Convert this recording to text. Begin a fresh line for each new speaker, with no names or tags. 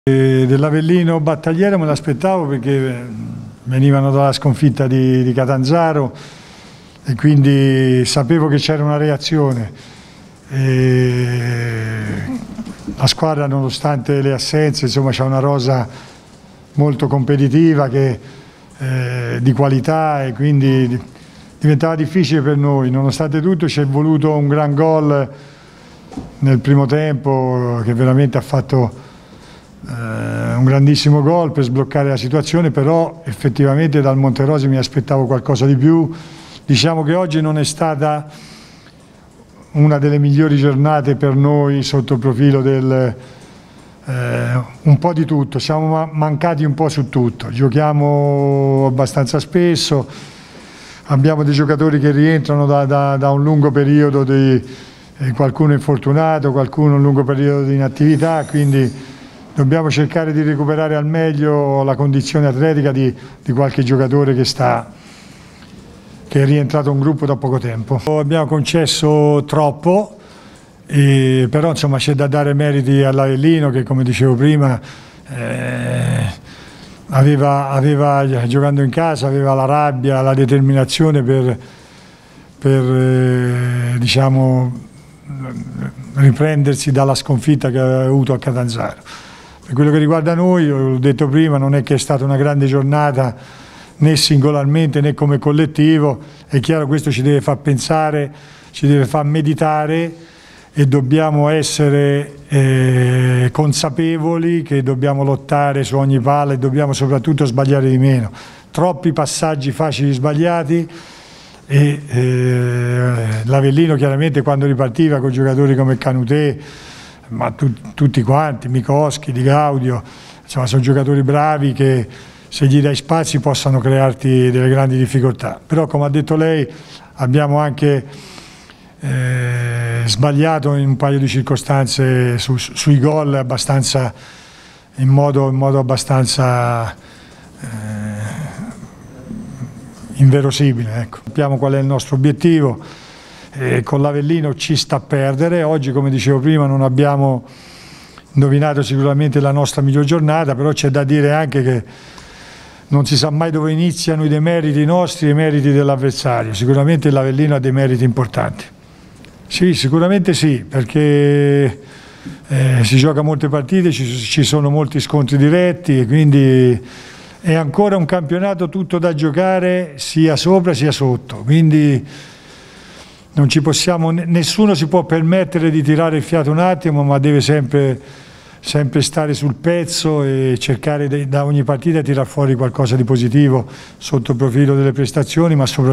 Dell'Avellino battagliero me l'aspettavo perché venivano dalla sconfitta di Catanzaro e quindi sapevo che c'era una reazione. La squadra, nonostante le assenze, insomma, c'ha una rosa molto competitiva di qualità, e quindi diventava difficile per noi. Nonostante tutto ci è voluto un gran gol nel primo tempo che veramente ha fatto un grandissimo gol per sbloccare la situazione, però effettivamente dal Monterosi mi aspettavo qualcosa di più. Diciamo che oggi non è stata una delle migliori giornate per noi sotto il profilo del un po' di tutto, siamo mancati un po' su tutto, giochiamo abbastanza spesso, abbiamo dei giocatori che rientrano da un lungo periodo, qualcuno infortunato, qualcuno un lungo periodo di inattività, quindi dobbiamo cercare di recuperare al meglio la condizione atletica di qualche giocatore che è rientrato in gruppo da poco tempo. Abbiamo concesso troppo, però insomma c'è da dare meriti all'Avellino che, come dicevo prima, giocando in casa aveva la rabbia, la determinazione per diciamo, riprendersi dalla sconfitta che aveva avuto a Catanzaro. Per quello che riguarda noi, l'ho detto prima, non è che è stata una grande giornata né singolarmente né come collettivo. È chiaro, questo ci deve far pensare, ci deve far meditare e dobbiamo essere consapevoli che dobbiamo lottare su ogni palla e dobbiamo soprattutto sbagliare di meno. Troppi passaggi facili sbagliati e l'Avellino chiaramente quando ripartiva con giocatori come Canutè, ma tutti quanti, Micoschi, Di Gaudio, insomma sono giocatori bravi che se gli dai spazi possano crearti delle grandi difficoltà. Però come ha detto lei abbiamo anche sbagliato in un paio di circostanze sui gol abbastanza, in modo abbastanza inverosimile. Ecco. Sappiamo qual è il nostro obiettivo. Con l'Avellino ci sta a perdere. Oggi, come dicevo prima, non abbiamo indovinato sicuramente la nostra miglior giornata, però c'è da dire anche che non si sa mai dove iniziano i demeriti nostri e i meriti dell'avversario. Sicuramente l'Avellino ha dei meriti importanti. Sì, sicuramente sì, perché si gioca molte partite, ci sono molti scontri diretti e quindi è ancora un campionato tutto da giocare sia sopra sia sotto. Quindi non ci possiamo, nessuno si può permettere di tirare il fiato un attimo, ma deve sempre stare sul pezzo e cercare da ogni partita di tirar fuori qualcosa di positivo sotto il profilo delle prestazioni, ma soprattutto